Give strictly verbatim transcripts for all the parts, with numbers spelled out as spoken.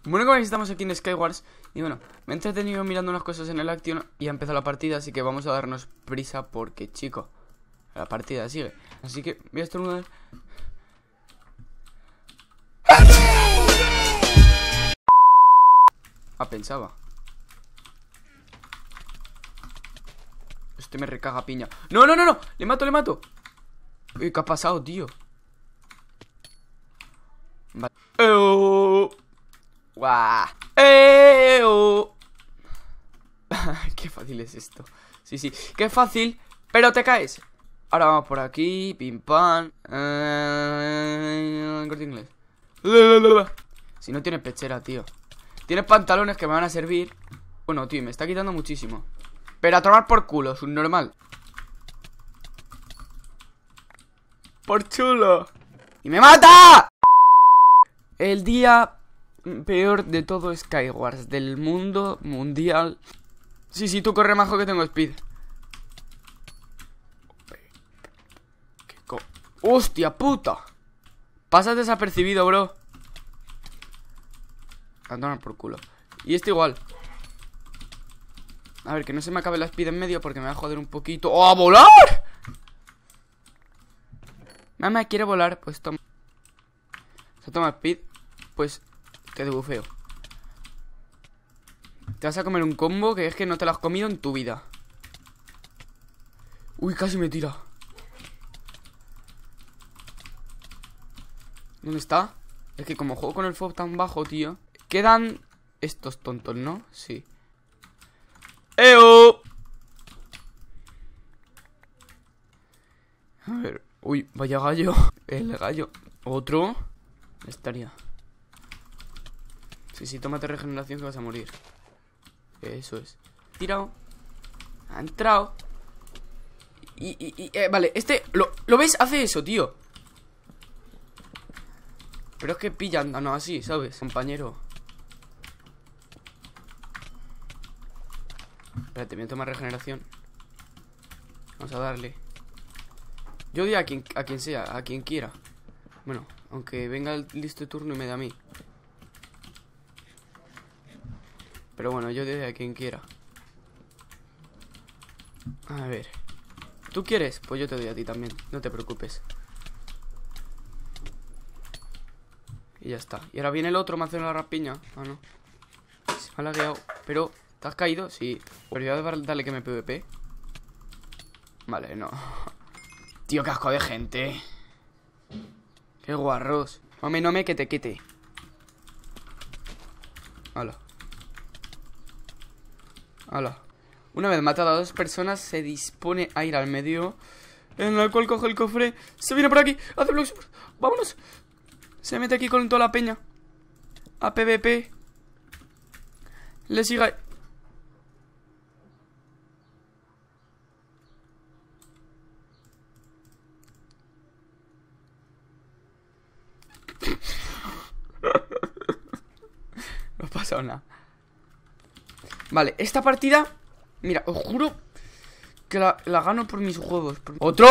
Bueno, como veis, estamos aquí en Skywars. Y bueno, me he entretenido mirando unas cosas en el Action y ha empezado la partida, así que vamos a darnos prisa porque, chico, la partida sigue. Así que voy a estornudar. Ah, pensaba. Este me recaga piña. No, no, no, no, le mato, le mato. Uy, ¿qué ha pasado, tío? Vale. ¡Eo! ¡Guau! ¡Eo! Qué fácil es esto. Sí, sí, qué fácil, pero te caes. Ahora vamos por aquí, pim pam. eh, Corte inglés. Si no tiene pechera, tío. Tienes pantalones que me van a servir. Bueno, tío, me está quitando muchísimo. Pero a tomar por culo, subnormal. Por chulo. ¡Y me mata! El día peor de todo Skywars, del mundo mundial. Sí, sí, tú corre, majo, que tengo speed. ¿Qué co... ¡Hostia puta! Pasas desapercibido, bro. A tomar por culo. Y este igual. A ver, que no se me acabe la speed en medio porque me va a joder un poquito. ¡Oh, a volar! Mamá, ¿quiere volar? Pues toma. Se toma speed. Pues te debufeo. Te vas a comer un combo que es que no te lo has comido en tu vida. Uy, casi me tira. ¿Dónde está? Es que como juego con el fob tan bajo, tío. Quedan estos tontos, ¿no? Sí. ¡Eo! A ver. Uy, vaya gallo. El gallo. Otro. Estaría. Sí, sí, tómate regeneración que vas a morir. Eso es. Tirado. Ha entrado. Y, y, y eh, vale, este, ¿lo, ¿lo ves? Hace eso, tío. Pero es que pillan, ah, no, así, ¿sabes? Compañero. Espérate, voy a tomar regeneración. Vamos a darle. Yo doy a quien, a quien sea, a quien quiera. Bueno, aunque venga el listo turno y me da a mí. Pero bueno, yo doy a quien quiera. A ver. ¿Tú quieres? Pues yo te doy a ti también, no te preocupes. Y ya está. Y ahora viene el otro, me hace una rapiña. Ah, no. Se me ha lagueado. Pero, ¿te has caído? Sí. Pero yo voy a darle que me PvP. Vale, no. Tío, qué asco de gente. Qué guarros. Mame, no me que te quite. Hala. Hala. Una vez matada a dos personas, se dispone a ir al medio, en el cual coge el cofre. Se viene por aquí. Hace bloques. Vámonos. Se mete aquí con toda la peña. A PvP. Le sigue. No ha pasado nada. Vale, esta partida, mira, os juro que la, la gano por mis juegos. Por... ¿Otro?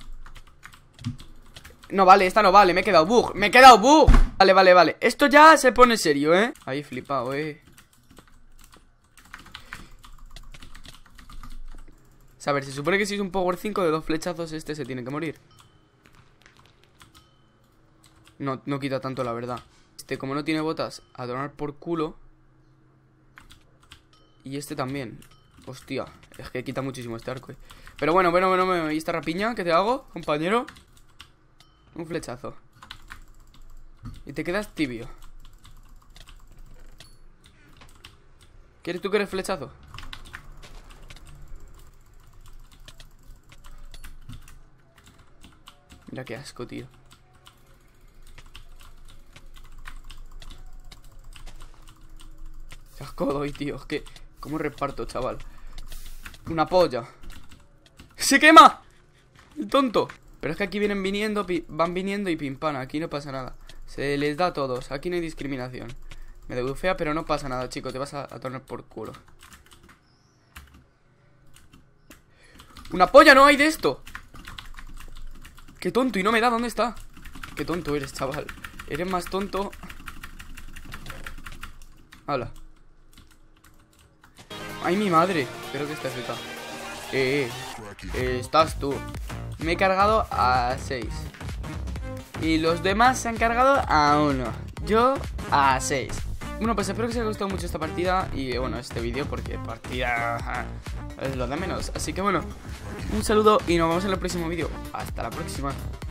No vale, esta no vale, me he quedado bug. Me he quedado bug. Vale, vale, vale. Esto ya se pone serio, ¿eh? Ahí flipado, ¿eh? A ver, se supone que si es un Power cinco de dos flechazos, este se tiene que morir. No, no quita tanto, la verdad. Este, como no tiene botas, a donar por culo. Y este también. Hostia, es que quita muchísimo este arco, eh. Pero bueno, bueno, bueno, bueno. ¿Y esta rapiña? ¿Qué te hago, compañero? Un flechazo. Y te quedas tibio. ¿Quieres tú que eres flechazo? Mira qué asco, tío. Qué asco doy, tío. Es que... ¿Cómo reparto, chaval? Una polla. ¡Se quema! El tonto. Pero es que aquí vienen viniendo, van viniendo y pim pam. Aquí no pasa nada. Se les da a todos. Aquí no hay discriminación. Me debufea, pero no pasa nada, chico. Te vas a, a tornar por culo. ¡Una polla! No hay de esto. ¡Qué tonto! Y no me da. ¿Dónde está? ¡Qué tonto eres, chaval! Eres más tonto. Hala. Ay, mi madre. Espero que estés cerca. Eh, eh, estás tú. Me he cargado a seis. Y los demás se han cargado a uno. Yo a seis. Bueno, pues espero que os haya gustado mucho esta partida. Y bueno, este vídeo, porque partida es lo de menos. Así que bueno, un saludo y nos vemos en el próximo vídeo. Hasta la próxima.